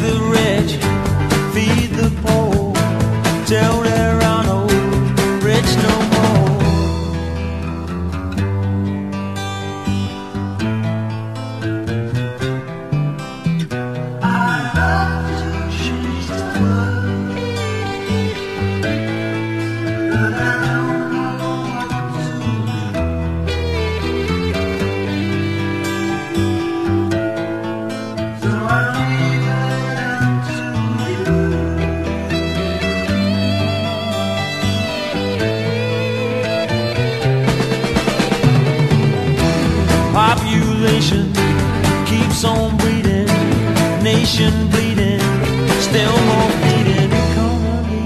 the rich, feed the poor, till there are no rich no more. I love to change the world, but I don't know what to do. So I leave it up to you. Population keeps on breeding, nation bleeding, still more bleeding economy.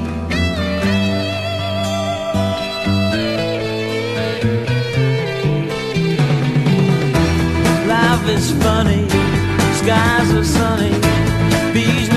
Life is funny, skies are sunny, bees